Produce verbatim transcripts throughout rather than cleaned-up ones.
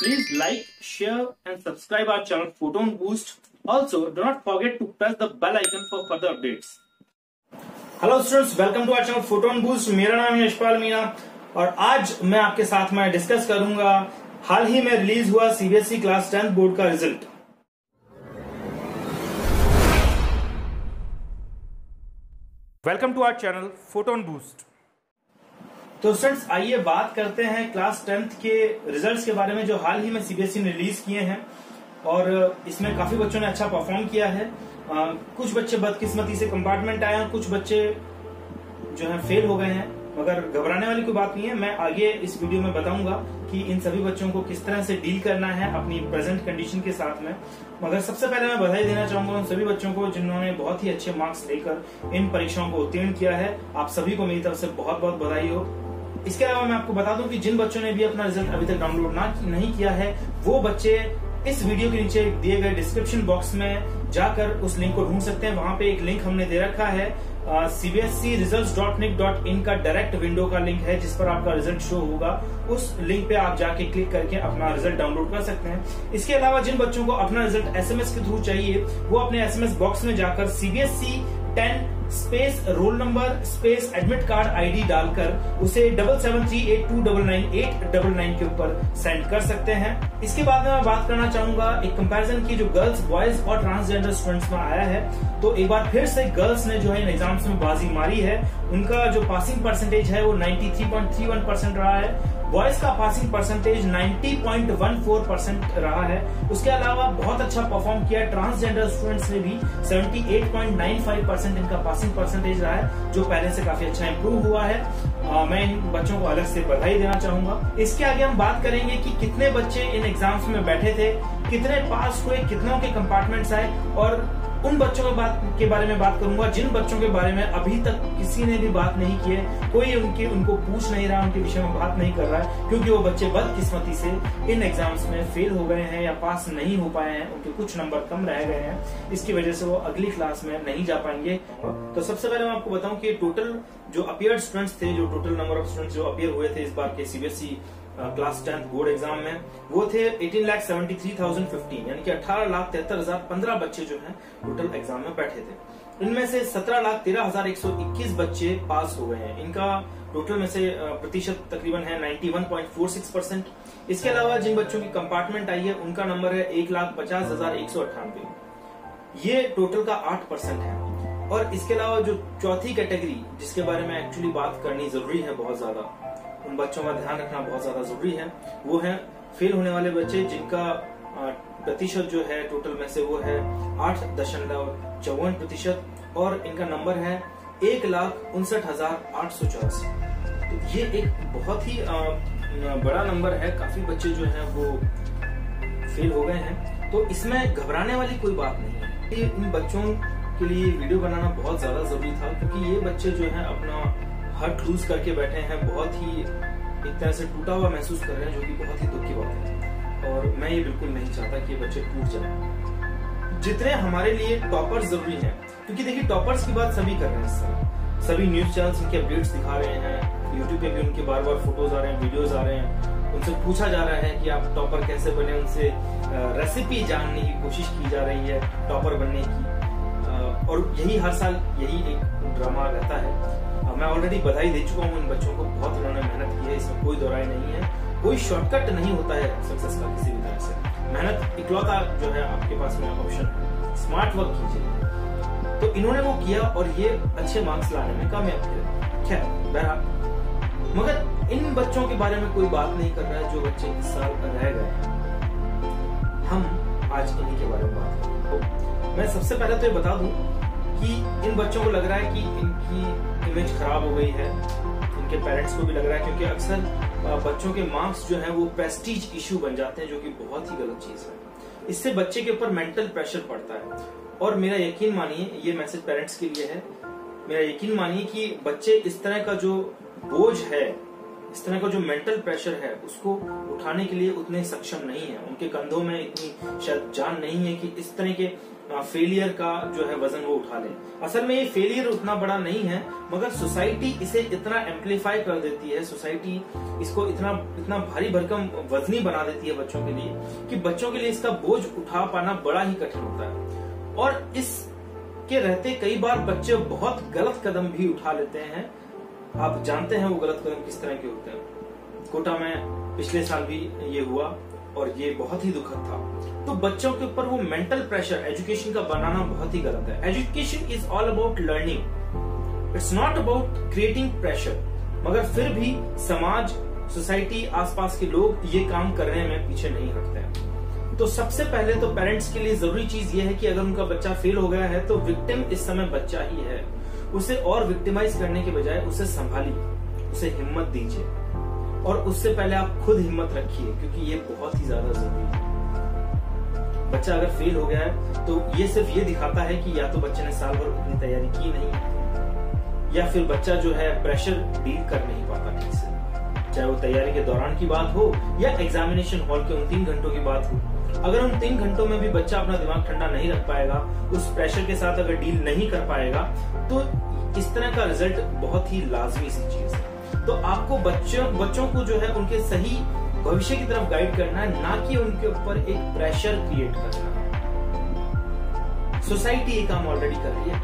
Please like, share and subscribe our channel Photon Boost. Also, do not forget to press the bell icon for further updates. Hello students, welcome to our channel Photon Boost. मेरा नाम है यशपाल मीना और आज मैं आपके साथ में discuss करूंगा हाल ही में रिलीज हुआ सीबीएसई क्लास टेंथ बोर्ड का result. Welcome to our channel Photon Boost. तो स्टूडेंट्स आइए बात करते हैं क्लास टेंथ के रिजल्ट्स के बारे में जो हाल ही में सीबीएसई ने रिलीज किए हैं और इसमें काफी बच्चों ने अच्छा परफॉर्म किया है। आ, कुछ बच्चे बदकिस्मती से कंपार्टमेंट आए हैं, कुछ बच्चे जो है फेल हो गए हैं, मगर घबराने वाली कोई बात नहीं है। मैं आगे इस वीडियो में बताऊंगा कि इन सभी बच्चों को किस तरह से डील करना है अपनी प्रेजेंट कंडीशन के साथ में। मगर सबसे पहले मैं बधाई देना चाहूंगा उन सभी बच्चों को जिन्होंने बहुत ही अच्छे मार्क्स लेकर इन परीक्षाओं को उत्तीर्ण किया है। आप सभी को मेरी तरफ से बहुत बहुत बधाई हो। इसके अलावा मैं आपको बता दूं कि जिन बच्चों ने भी अपना रिजल्ट अभी तक डाउनलोड ना नहीं किया है वो बच्चे इस वीडियो के नीचे दिए गए डिस्क्रिप्शन बॉक्स में जाकर उस लिंक को ढूंढ सकते हैं। वहां पे एक लिंक हमने दे रखा है CBSE results dot nic dot in का डायरेक्ट विंडो का लिंक है जिस पर आपका रिजल्ट शो होगा। उस लिंक पे आप जाके क्लिक करके अपना रिजल्ट डाउनलोड कर सकते हैं। इसके अलावा जिन बच्चों को अपना रिजल्ट एसएमएस के थ्रू चाहिए वो अपने एसएमएस बॉक्स में जाकर CBSE ten space roll number space admit card ID डालकर उसे double seven three eight two double nine eight double nine के ऊपर सेंड कर सकते हैं। इसके बाद में मैं बात करना चाहूंगा एक कंपैरिजन की जो गर्ल्स बॉयज और ट्रांसजेंडर स्टूडेंट्स में आया है। तो एक बार फिर से गर्ल्स ने जो है इन एग्जाम्स में बाजी मारी है। उनका जो पासिंग परसेंटेज है वो ninety three point three one percent रहा है। बॉयज का passing percentage ninety point one four percent रहा है। उसके अलावा बहुत अच्छा परफॉर्म किया ट्रांसजेंडर स्टूडेंट्स ने भी seventy eight point nine five percent इनका पासिंग परसेंटेज रहा है जो पहले से काफी अच्छा इंप्रूव हुआ है। आ, मैं इन बच्चों को अलग से बधाई देना चाहूंगा। इसके आगे हम बात करेंगे कि कितने बच्चे इन एग्जाम्स में बैठे थे, कितने पास हुए, कितनों के कंपार्टमेंट्स आए और उन बच्चों के बात के बारे में बात करूंगा जिन बच्चों के बारे में अभी तक किसी ने भी बात नहीं की है, कोई उनके उनको पूछ नहीं रहा, उनके विषय में बात नहीं कर रहा है क्योंकि वो बच्चे बदकिस्मती से इन एग्जाम्स में फेल हो गए हैं या पास नहीं हो पाए हैं, उनके कुछ नंबर कम रह गए हैं। इसकी वजह से वो अगली क्लास में नहीं जा पाएंगे। तो सबसे पहले मैं आपको बताऊं कि टोटल जो अपियर्ड स्टूडेंट्स थे, जो टोटल नंबर ऑफ स्टूडेंट्स जो अपियर हुए थे इस बार के CBSE class tenth board exam में वो थे eighteen lakh seventy three thousand fifteen यानी कि अठारह लाख तिहत्तर हजार पंद्रह बच्चे जो हैं टोटल एग्जाम में बैठे थे। इनमें से सत्रह लाख तेरह हजार एक सौ इक्कीस बच्चे पास हो गए हैं। इनका टोटल में से प्रतिशत तकरीबन है ninety one point four six percent. इसके अलावा जिन बच्चों की कंपार्टमेंट आई है उनका नंबर है एक लाख पचास हजार एक सौ अट्ठानवे, ये टोटल का आठ परसेंट है। और इसके अलावा जो चौथी कैटेगरी जिसके बारे में एक्चुअली बात करनी जरूरी है, बहुत ज्यादा उन बच्चों का ध्यान रखना बहुत ज्यादा जरूरी है, वो है फेल होने वाले बच्चे जिनका प्रतिशत जो है टोटल में से वो है आठ दशमलव चौवन प्रतिशत और इनका नंबर है एक लाख उनसठ हजार आठ सौ चौरासी। तो ये एक बहुत ही आ, बड़ा नंबर है। काफी बच्चे जो हैं वो फेल हो गए हैं। तो इसमें घबराने वाली कोई बात नहीं है। ये इन बच्चों के लिए वीडियो बनाना बहुत ज्यादा जरूरी था क्योंकि ये बच्चे जो है अपना हर्ट लूज करके बैठे हैं, बहुत ही एक तरह से टूटा हुआ महसूस कर रहे हैं जो कि बहुत ही दुख की बात है और मैं ये बिल्कुल नहीं चाहता कि ये बच्चे टूट जाएं। जितने हमारे लिए टॉपर्स जरूरी हैं, क्योंकि देखिए टॉपर्स की बात सभी कर रहे हैं इस समय, सभी न्यूज चैनल्स उनके अपडेट्स दिखा रहे हैं, यूट्यूब पे भी उनके बार बार फोटोज आ रहे हैं, वीडियोज आ रहे हैं, उनसे पूछा जा रहा है कि आप टॉपर कैसे बने, उनसे रेसिपी जानने की कोशिश की जा रही है टॉपर बनने की और यही हर साल यही एक ड्रामा रहता है। मैं ऑलरेडी बधाई दे चुका हूँ इन बच्चों को, बहुत उन्होंने मेहनत की है, इसमें कोई दोराई नहीं है। कोई शॉर्टकट नहीं होता है सक्सेस का किसी भी तरह से। मेहनत इकलौता जो है आपके पास में ऑप्शन है, स्मार्ट वर्क कीजिए। तो इन्होंने वो किया और ये अच्छे मार्क्स लाने में कामयाब किया। खैर बहरहाल, मगर इन बच्चों के बारे में कोई बात नहीं कर रहा है जो बच्चे इस साल रह गए। हम आज इन्हीं के बारे में बात करेंगे। मैं सबसे पहले तो ये बता दूं कि इन बच्चों को लग रहा है कि इनकी इमेज खराब हो गई है, इनके पेरेंट्स को भी लग रहा है क्योंकि अक्सर बच्चों के मार्क्स जो है वो प्रेस्टीज इश्यू बन जाते हैं जो कि बहुत ही गलत चीज है। इससे बच्चे के ऊपर मेंटल प्रेशर पड़ता है और मेरा यकीन मानिए, ये मैसेज पेरेंट्स के लिए है, मेरा यकीन मानिए कि बच्चे इस तरह का जो बोझ है, इस तरह का जो मेंटल प्रेशर है उसको उठाने के लिए उतने सक्षम नहीं है। उनके कंधों में इतनी शायद जान नहीं है कि इस तरह के फेलियर का जो है वजन वो उठा ले। असल में ये फेलियर उतना बड़ा नहीं है, मगर सोसाइटी इसे इतना एम्पलीफाई कर देती है, सोसाइटी इसको इतना इतना भारी भरकम वजनी बना देती है बच्चों के लिए कि बच्चों के लिए इसका बोझ उठा पाना बड़ा ही कठिन होता है। और इसके रहते कई बार बच्चे बहुत गलत कदम भी उठा लेते हैं। आप जानते हैं वो गलत कदम किस तरह के होते हैं। कोटा में पिछले साल भी ये हुआ और ये बहुत ही दुखद था। तो बच्चों के ऊपर वो मेंटल प्रेशर एजुकेशन का बनाना बहुत ही गलत है। Education is all about learning, it's not about creating pressure. मगर फिर भी समाज, सोसाइटी, आसपास के लोग ये काम करने में पीछे नहीं हटते हैं। तो सबसे पहले तो पेरेंट्स के लिए जरूरी चीज ये है कि अगर उनका बच्चा फेल हो गया है तो विक्टिम इस समय बच्चा ही है। उसे और विक्टिमाइज करने के बजाय उसे संभालिए, उसे हिम्मत दीजिए और उससे पहले आप खुद हिम्मत रखिए, क्योंकि ये बहुत ही ज्यादा जरूरी है। बच्चा अगर फेल हो गया है तो ये सिर्फ ये दिखाता है कि या तो बच्चे ने साल भर उतनी तैयारी की नहीं, या फिर बच्चा जो है प्रेशर डील कर नहीं पाता ठीक से, चाहे वो तैयारी के दौरान की बात हो या एग्जामिनेशन हॉल के उन तीन घंटों की बात हो। अगर उन तीन घंटों में भी बच्चा अपना दिमाग ठंडा नहीं रख पाएगा, उस प्रेशर के साथ अगर डील नहीं कर पाएगा, तो इस तरह का रिजल्ट बहुत ही लाजमी सी चीज है। तो आपको बच्चों बच्चों को जो है उनके सही भविष्य की तरफ गाइड करना है, ना कि उनके ऊपर एक प्रेशर क्रिएट करना है। सोसाइटी ये काम ऑलरेडी कर रही है।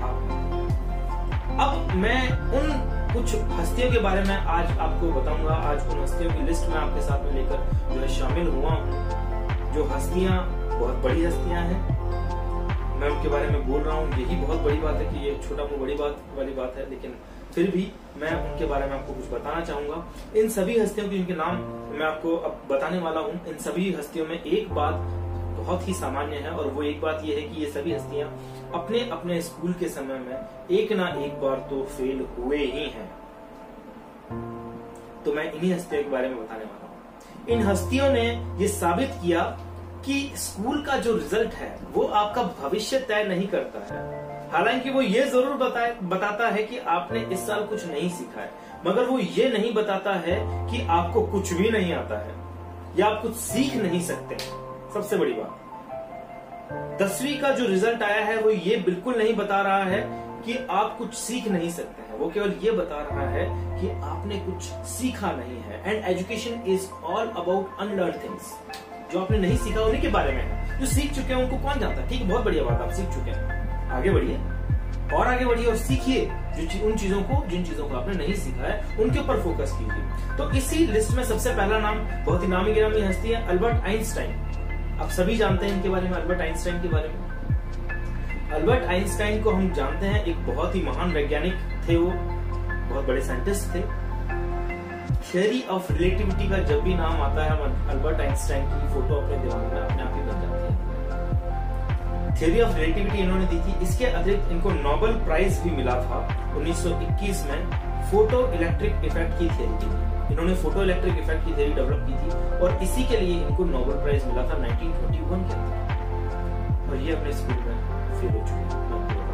आप अब मैं उन कुछ हस्तियों के बारे में आज आपको बताऊंगा। आज उन हस्तियों की लिस्ट में आपके साथ में लेकर जो है शामिल हुआ हूँ। जो हस्तियां बहुत बड़ी हस्तियां हैं, मैं उनके बारे में बोल रहा हूँ। यही बहुत बड़ी बात है कि ये छोटा मुंह बड़ी बात वाली बात है, लेकिन फिर भी मैं उनके बारे में आपको कुछ बताना चाहूंगा। इन सभी हस्तियों के जिनके नाम मैं आपको अब बताने वाला हूँ, इन सभी हस्तियों में एक बात बहुत ही सामान्य है, और वो एक बात ये है कि ये सभी हस्तियां अपने अपने स्कूल के समय में एक ना एक बार तो फेल हुए ही हैं। तो मैं इन्हीं हस्तियों के बारे में बताने वाला हूँ। इन हस्तियों ने ये साबित किया कि स्कूल का जो रिजल्ट है वो आपका भविष्य तय नहीं करता है। हालांकि वो ये जरूर बताए बताता है कि आपने इस साल कुछ नहीं सीखा है, मगर वो ये नहीं बताता है कि आपको कुछ भी नहीं आता है या आप कुछ सीख नहीं सकते। सबसे बड़ी बात, दसवीं का जो रिजल्ट आया है वो ये बिल्कुल नहीं बता रहा है कि आप कुछ सीख नहीं सकते हैं। वो केवल ये बता रहा है कि आपने कुछ सीखा नहीं है। And education is all about unlearn things. जो आपने नहीं सीखा उन्हीं के बारे में है। जो सीख चुके हैं उनको कौन जानता है। ठीक है, बहुत बढ़िया बात, आप सीख चुके हैं, आगे बढ़िए और आगे बढ़िए और सीखिए जो उन चीजों को जिन चीजों को आपने नहीं सीखा है उनके ऊपर फोकस कीजिए। तो इसी लिस्ट में सबसे पहला नाम बहुत ही नामी गिरामी हस्ती है, अल्बर्ट आइंस्टाइन। आप सभी जानते हैं इनके बारे में, अल्बर्ट आइंस्टाइन के बारे में। अल्बर्ट आइंस्टाइन को हम जानते हैं, एक बहुत ही महान वैज्ञानिक थे। वो बहुत बड़े साइंटिस्ट थे। थियरी ऑफ रिलेटिविटी का जब भी नाम आता है, अल्बर्ट आइंस्टाइन की फोटो अपने दिमाग में अपने आप ही बन जाती है। थियरी ऑफ रिलेटिविटी इन्होंने दी थी। इसके अतिरिक्त इनको नोबेल प्राइज भी मिला था उन्नीस सौ इक्कीस में फोटो इलेक्ट्रिक इफेक्ट की थियरी की थी। इन्होंने फोटो इलेक्ट्रिक इफेक्ट की थियरी डेवलप की थी और इसी के लिए इनको नोबेल प्राइज मिला था नाइनटीन ट्वेंटी वन के अंदर। और ये अपने स्कूल में फेल हो चुके हैं।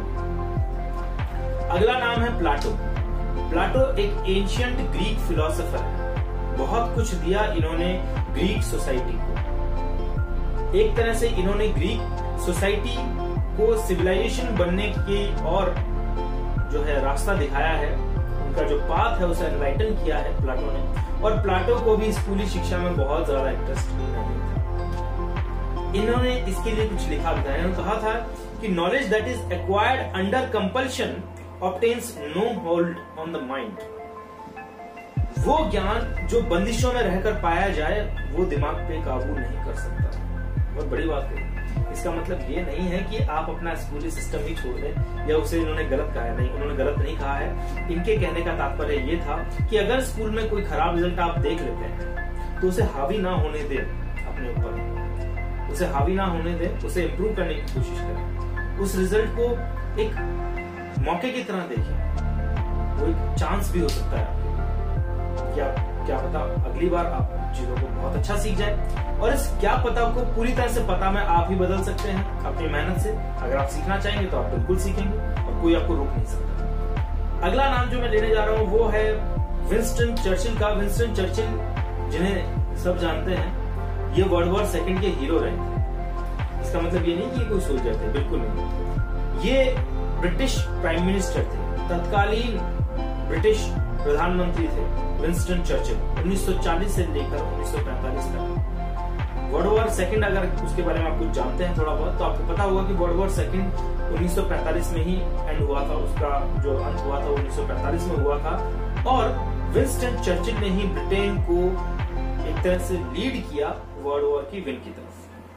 अगला नाम है प्लाटो। प्लाटो एक एंशियंट ग्रीक फिलोसोफर है। बहुत कुछ दिया इन्होंने ग्रीक सोसाइटी को। एक तरह से इन्होंने ग्रीक सोसाइटी को सिविलाइजेशन बनने के और जो है रास्ता दिखाया है। उनका जो पाथ है उसे एनलाइटन किया है प्लाटो ने। और प्लाटो को भी स्कूली शिक्षा में बहुत ज्यादा इंटरेस्ट नहीं था। इन्होंने इसके लिए कुछ लिखा भी था। इन्होंने कहा था कि knowledge that is acquired under compulsion obtains no hold on the mind। वो ज्ञान जो बंदिशों में रहकर पाया जाए वो दिमाग पे काबू नहीं कर सकता। बहुत बड़ी बात है। इसका मतलब ये नहीं है कि आप अपना स्कूली सिस्टम ही छोड़ दें, या उसे इन्होंने गलत कहा है। नहीं, उन्होंने गलत नहीं कहा है। इनके कहने का तात्पर्य ये था कि अगर स्कूल में कोई खराब रिजल्ट आप देख लेते हैं तो उसे हावी ना होने दें अपने ऊपर, उसे हावी ना होने दें, उसे इम्प्रूव करने की कोशिश करें। उस रिजल्ट को एक मौके की तरह देखें। वो एक चांस भी हो सकता है आपके। क्या क्या पता अगली बार आप चीजों को बहुत अच्छा सीख जाए, और इस क्या पता को पूरी तरह से पता में आप ही बदल सकते हैं अपनी मेहनत से। अगर आप सीखना चाहेंगे तो आप बिल्कुल सीखेंगे और कोई आपको रोक नहीं सकता। अगला नाम जो मैं लेने जा रहा हूँ वो है विंस्टन चर्चिल का। विंस्टन चर्चिल जिन्हें सब जानते हैं, ये वर्ल्ड वॉर सेकेंड के हीरो रहे। इसका मतलब ये नहीं कि ये कोई सोल्जर थे, बिल्कुल नहीं। ये ब्रिटिश प्राइम मिनिस्टर थे, तत्कालीन ब्रिटिश प्रधानमंत्री थे विंस्टन चर्चिल, उन्नीस सौ चालीस से लेकर उन्नीस सौ पैंतालीस तक। वर्ल्ड वॉर सेकंड, अगर उसके बारे में आप कुछ जानते हैं थोड़ा बहुत, तो आपको पता होगा कि वर्ल्ड वॉर सेकंड उन्नीस सौ पैंतालीस में ही एंड हुआ था, उसका जो अंत हुआ था उन्नीस सौ पैंतालीस में हुआ था। और विंस्टन चर्चिल ने ही ब्रिटेन को एक तरह से लीड किया वर्ल्ड वॉर की विन की तरफ।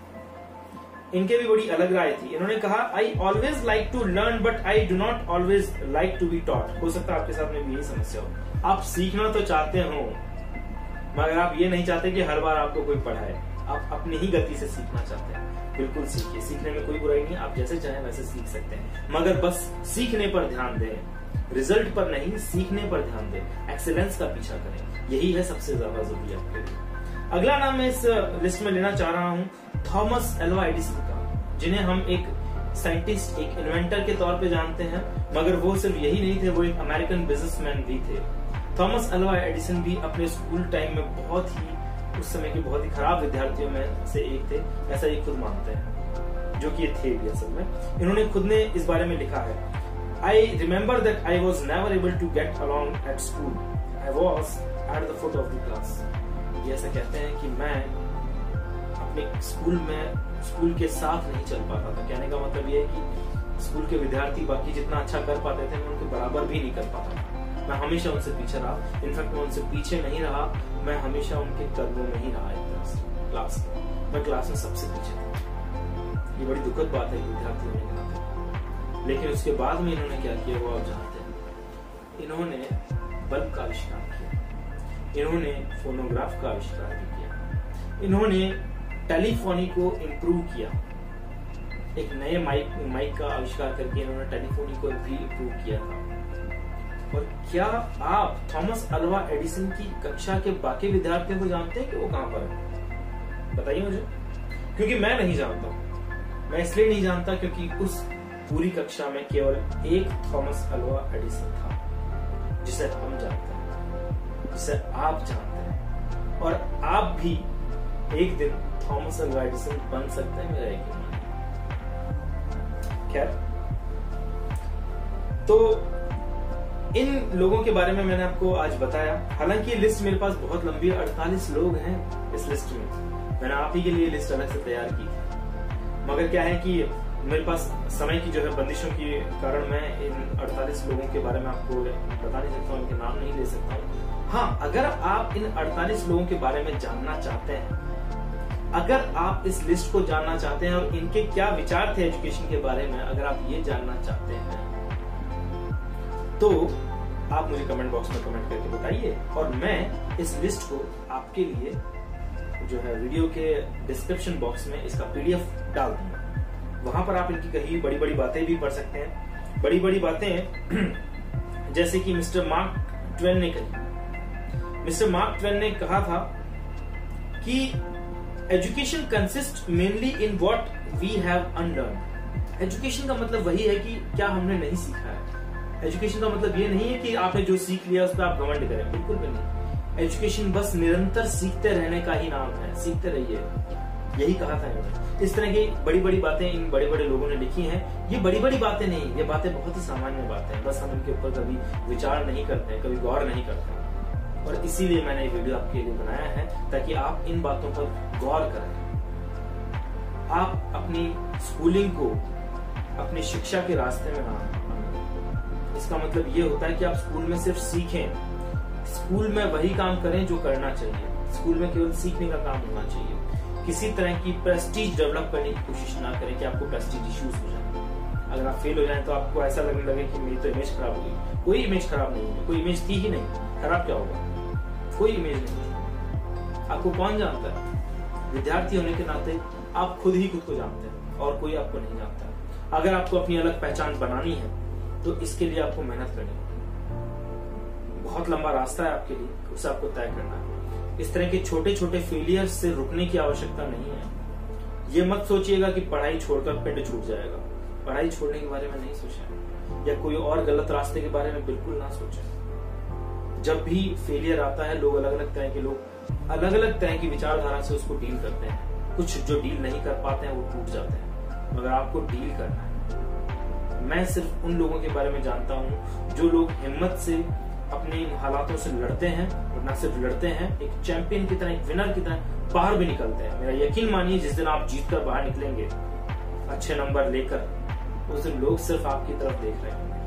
इनके भी बड़ी अलग राय थी। इन्होंने कहा, I always like to learn but I do not always like to be taught. हो सकता है आपके साथ में भी यही समस्या हो, आप सीखना तो चाहते हो मगर आप ये नहीं चाहते कि हर बार आपको कोई पढ़ाए, आप अपनी ही गति से सीखना चाहते हैं। बिल्कुल सीखिए, सीखने में कोई बुराई नहीं, आप जैसे चाहें वैसे सीख सकते हैं, मगर बस सीखने पर ध्यान दें, रिजल्ट पर नहीं, सीखने पर ध्यान दें, एक्सीलेंस का पीछा करें, यही है सबसे ज्यादा जरूरी आपके लिए। अगला नाम मैं इस लिस्ट में लेना चाह रहा हूँ थॉमस एल्वा एडिसन का, जिन्हें हम एक साइंटिस्ट, एक इन्वेंटर के तौर पे जानते हैं, मगर वो सिर्फ यही नहीं थे, वो एक अमेरिकन बिजनेसमैन भी थे। थॉमस एल्वा एडिसन भी अपने स्कूल टाइम में बहुत ही, उस समय के बहुत ही खराब विद्यार्थियों में से एक थे, ऐसा ये खुद मानते हैं, जो कि ये थे भी असल में। इन्होंने खुद ने इस बारे में लिखा है, I remember that I was never able to get along at school, I was at the foot of the class. ये ऐसा कहते हैं कि मैं अपने स्कूल में स्कूल के साथ नहीं चल पाता था। कहने का मतलब ये है कि स्कूल के विद्यार्थी बाकी जितना अच्छा कर पाते थे, मैं उनके बराबर भी नहीं कर पाता था। मैं हमेशा उनसे पीछे रहा, इनफैक्ट मैं उनसे पीछे नहीं रहा, मैं हमेशा उनके कदमों में ही रहा। एक तरह से क्लास में मैं क्लास में सबसे पीछे था। ये बड़ी दुखद बात है विद्यार्थी होने के नाते। लेकिन उसके बाद में इन्होंने क्या किया वो आप जानते हैं। इन्होंने बल्ब का आविष्कार किया, इन्होंने फोनोग्राफ का आविष्कार भी किया, इन्होंने टेलीफोनी को इम्प्रूव किया, एक नए माइक माइक का आविष्कार करके इन्होंने टेलीफोनी को भी इम्प्रूव किया था। और क्या आप थॉमस एल्वा एडिसन की कक्षा के बाकी विद्यार्थियों को जानते हैं कि वो कहां पर है? बताइए मुझे, क्योंकि मैं नहीं जानता। मैं इसलिए नहीं जानता क्योंकि उस पूरी कक्षा में केवल एक थॉमस एल्वा एडिसन था, जिसे हम जानते हैं, जिसे आप जानते हैं, और आप भी एक दिन थॉमस एल्वा एडिसन बन सकते हैं, मेरा यकीन है। खैर, तो इन लोगों के बारे में मैंने आपको आज बताया। हालांकि लिस्ट मेरे पास बहुत लंबी है, अड़तालीस लोग हैं इस लिस्ट में। मैंने आप ही के लिए लिस्ट अलग से तैयार की थी, मगर क्या है कि मेरे पास समय की जो है बंदिशों के कारण मैं इन अड़तालीस लोगों के बारे में आपको बता नहीं सकता हूँ, इनके नाम नहीं ले सकता हूँ। हाँ, अगर आप इन अड़तालीस लोगों के बारे में जानना चाहते हैं, अगर आप इस लिस्ट को जानना चाहते हैं और इनके क्या विचार थे एजुकेशन के बारे में, अगर आप ये जानना चाहते हैं तो आप मुझे कमेंट बॉक्स में कमेंट करके बताइए, और मैं इस लिस्ट को आपके लिए जो है वीडियो के डिस्क्रिप्शन बॉक्स में इसका पीडीएफ डाल दूंगा। वहां पर आप इनकी कही बड़ी बड़ी बातें भी पढ़ सकते हैं। बड़ी बड़ी बातें जैसे कि मिस्टर मार्क ट्वेन ने कही। मिस्टर मार्क ट्वेन ने कहा था कि education consist mainly in what we have unlearned. Education का मतलब वही है कि क्या हमने नहीं सीखा है। एजुकेशन का मतलब ये नहीं है कि आपने जो सीख लिया उस पर आप घमंड करें, बिल्कुल भी नहीं। एजुकेशन बस निरंतर सीखते रहने का ही नाम है, सीखते रहिए, यही कहा था इन्होंने। इस तरह की बड़ी बड़ी बातें इन बड़े बड़े लोगों ने लिखी हैं। ये बड़ी बड़ी बातें नहीं, ये बातें बहुत ही सामान्य बातें हैं, बस हम इनके ऊपर कभी विचार नहीं करते हैं, कभी गौर नहीं करते हैं। और इसीलिए मैंने ये वीडियो आपके लिए बनाया है, ताकि आप इन बातों पर गौर करें। आप अपनी स्कूलिंग को अपनी शिक्षा के रास्ते में ना, इसका मतलब ये होता है कि आप स्कूल में सिर्फ सीखें, स्कूल में वही काम करें जो करना चाहिए। स्कूल में केवल सीखने का काम होना चाहिए। किसी तरह की प्रेस्टीज डेवलप करने की कोशिश ना करें कि आपको प्रेस्टीज इश्यूज हो जाए। अगर आप फेल हो जाएं तो आपको ऐसा लगने लगे कि मेरी तो इमेज खराब हो गई। कोई इमेज खराब नहीं होगी, कोई इमेज थी ही नहीं, खराब क्या होगा? कोई इमेज नहीं। आपको कौन जानता है? विद्यार्थी होने के नाते आप खुद ही खुद को जानते हैं, और कोई आपको नहीं जानता। अगर आपको अपनी अलग पहचान बनानी है तो इसके लिए आपको मेहनत करनी होगी। बहुत लंबा रास्ता है आपके लिए, उसे आपको तय करना है। इस तरह के छोटे छोटे फेलियर से रुकने की आवश्यकता नहीं है। ये मत सोचिएगा कि पढ़ाई छोड़कर पिंड छूट जाएगा। पढ़ाई छोड़ने के बारे में नहीं सोचें, या कोई और गलत रास्ते के बारे में बिल्कुल ना सोचें। जब भी फेलियर आता है, लोग अलग अलग तरह के लोग अलग अलग तरह की विचारधारा से उसको डील करते हैं। कुछ जो डील नहीं कर पाते हैं वो टूट जाते हैं, मगर आपको डील करना है। मैं सिर्फ उन लोगों के बारे में जानता हूँ जो लोग हिम्मत से अपने इन हालातों से लड़ते हैं, और न सिर्फ लड़ते हैं, एक चैंपियन की तरह, एक विनर की तरह बाहर भी निकलते हैं। मेरा यकीन मानिए, जिस दिन आप जीत कर बाहर निकलेंगे अच्छे नंबर लेकर, उस दिन लोग सिर्फ आपकी तरफ देख रहे होंगे।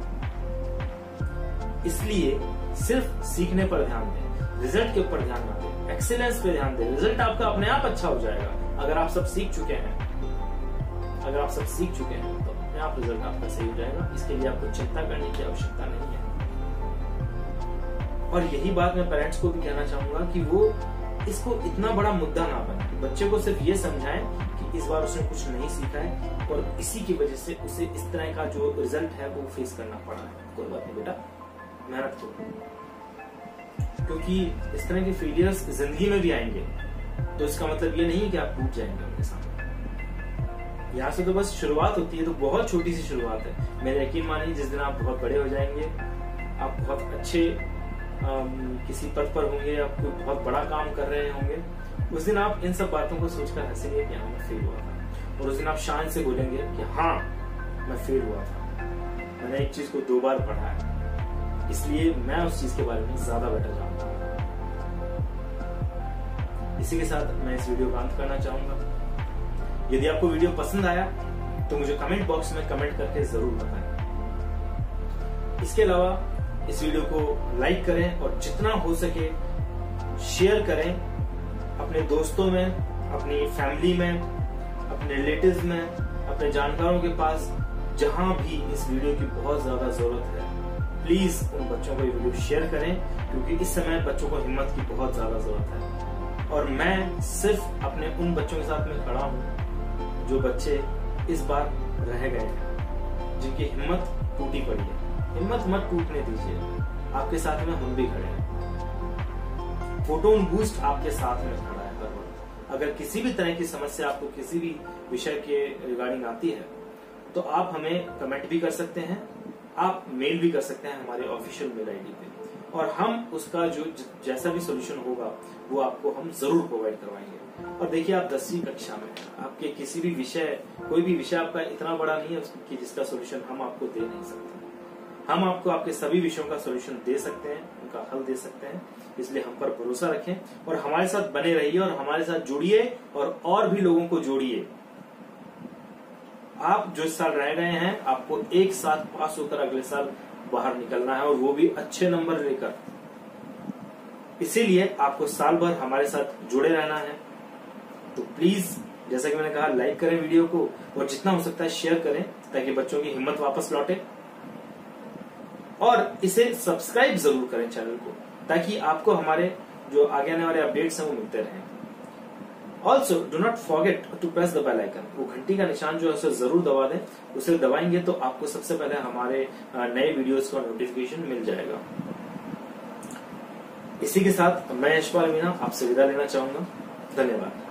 इसलिए सिर्फ सीखने पर ध्यान दें, रिजल्ट के ऊपर ध्यान न दें, एक्सीलेंस पे ध्यान दें। रिजल्ट आपका अपने आप अच्छा हो जाएगा। अगर आप सब सीख चुके हैं अगर आप सब सीख चुके हैं तो अपने आप रिजल्ट आपका सही हो जाएगा। इसके लिए आपको चिंता करने की आवश्यकता नहीं है। और यही बात मैं पेरेंट्स को भी कहना चाहूंगा कि वो इसको इतना बड़ा मुद्दा ना बनाए। बच्चे को सिर्फ ये समझाएं कि इस बार उसने कुछ नहीं सीखा है और इसी की वजह से उसे इस तरह का जो रिजल्ट है वो फेस करना पड़ा है। कोई बात नहीं बेटा, मेहनत करो, क्योंकि इस तरह के फेलियर्स जिंदगी में भी आएंगे। तो इसका मतलब ये नहीं है कि आप टूट जाएंगे उनके सामने। यहाँ से तो बस शुरुआत होती है, तो बहुत छोटी सी शुरुआत है। मेरे यकीन मानिए, जिस दिन आप बहुत बड़े हो जाएंगे, आप बहुत अच्छे आम, किसी पद पर होंगे, आप कोई बहुत बड़ा काम कर रहे होंगे, उस दिन आप इन सब बातों को सोचकर हंसेंगे कि हाँ मैं फेल हुआ था। और उस दिन आप शान से बोलेंगे कि हाँ मैं फेल हुआ था, मैंने एक चीज को दो बार पढ़ा है, इसलिए मैं उस चीज के बारे में ज्यादा बेटर जानता हूँ। इसी के साथ मैं इस वीडियो का अंत करना चाहूंगा। यदि आपको वीडियो पसंद आया तो मुझे कमेंट बॉक्स में कमेंट करके जरूर बताएं। इसके अलावा इस वीडियो को लाइक करें और जितना हो सके शेयर करें अपने दोस्तों में, अपनी फैमिली में, अपने रिलेटिव्स में, अपने जानकारों के पास, जहां भी इस वीडियो की बहुत ज्यादा जरूरत है। प्लीज उन बच्चों को ये वीडियो शेयर करें, क्योंकि इस समय बच्चों को हिम्मत की बहुत ज्यादा जरूरत है। और मैं सिर्फ अपने उन बच्चों के साथ में खड़ा हूं जो बच्चे इस बार रह गए हैं, जिनकी हिम्मत टूटी पड़ी है। हिम्मत मत टूटने दीजिए, आपके साथ में हम भी खड़े हैं। फोटोन बूस्ट आपके साथ में खड़ा है हर वक्त। अगर किसी भी तरह की समस्या आपको किसी भी विषय के रिगार्डिंग आती है तो आप हमें कमेंट भी कर सकते हैं, आप मेल भी कर सकते हैं हमारे ऑफिशियल मेल आईडी पे, और हम उसका जो जैसा भी सोल्यूशन होगा वो आपको हम जरूर प्रोवाइड करवाएंगे। और देखिए, आप दसवीं कक्षा में, आपके किसी भी विषय, कोई भी विषय आपका इतना बड़ा नहीं है कि जिसका सोल्यूशन हम आपको दे नहीं सकते। हम आपको आपके सभी विषयों का सोल्यूशन दे सकते हैं, उनका हल दे सकते हैं। इसलिए हम पर भरोसा रखें और हमारे साथ बने रहिए और हमारे साथ जुड़िए और और भी लोगों को जोड़िए। आप जो इस साल रह गए हैं, आपको एक साथ पास होकर अगले साल बाहर निकलना है, और वो भी अच्छे नंबर लेकर। इसीलिए आपको साल भर हमारे साथ जुड़े रहना है। तो प्लीज, जैसा कि मैंने कहा, लाइक करें वीडियो को और जितना हो सकता है शेयर करें, ताकि बच्चों की हिम्मत वापस लौटे। और इसे सब्सक्राइब जरूर करें चैनल को, ताकि आपको हमारे जो आगे आने वाले अपडेट्स हैं वो मिलते रहें। Also do not forget to press the bell icon. वो घंटी का निशान जो है उसे जरूर दबा दें। उसे दबाएंगे तो आपको सबसे पहले हमारे नए वीडियोस का नोटिफिकेशन मिल जाएगा। इसी के साथ मैं यशपाल मीना आपसे विदा लेना चाहूंगा। धन्यवाद।